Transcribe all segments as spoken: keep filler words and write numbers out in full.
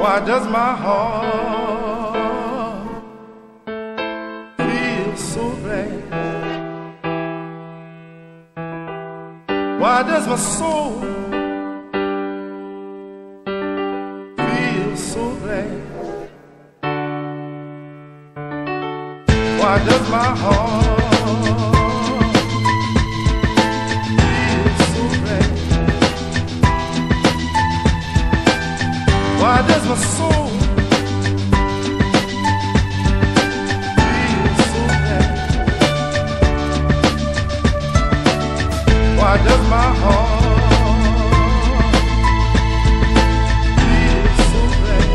Why does my heart feel so glad? Why does my soul feel so glad? Why does my heart feel so glad? Why does my soul feel so glad? Why does my heart feel so glad?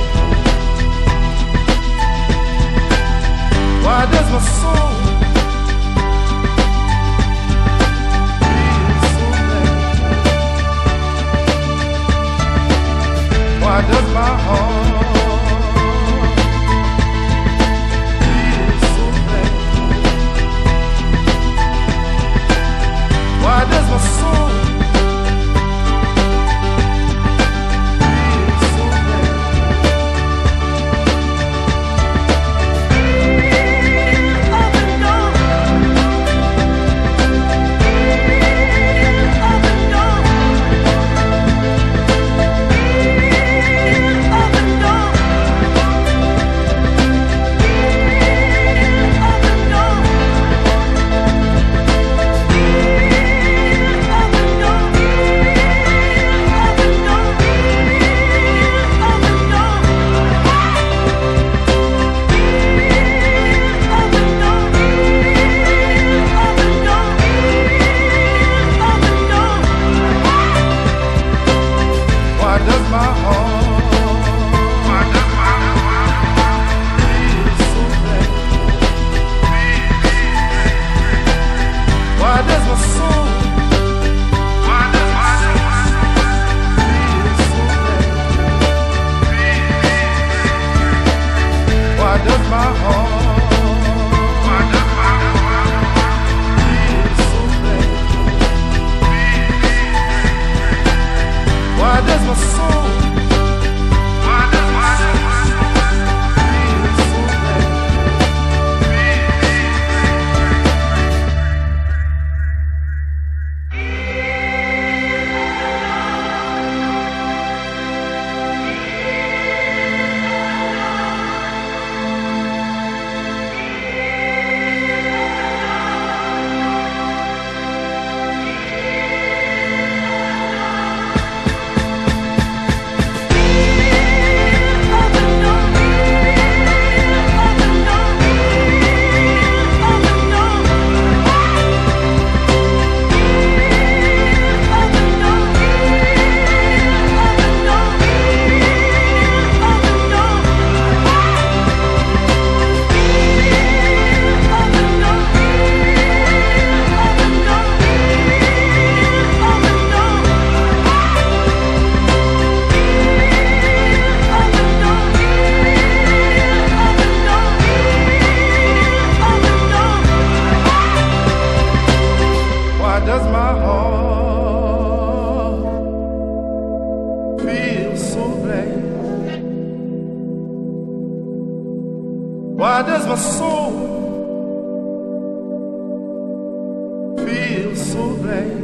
Why does my soul feel so glad? Why does my heart feel so glad? Why does my soul feel so glad? Why does my soul feel so bad?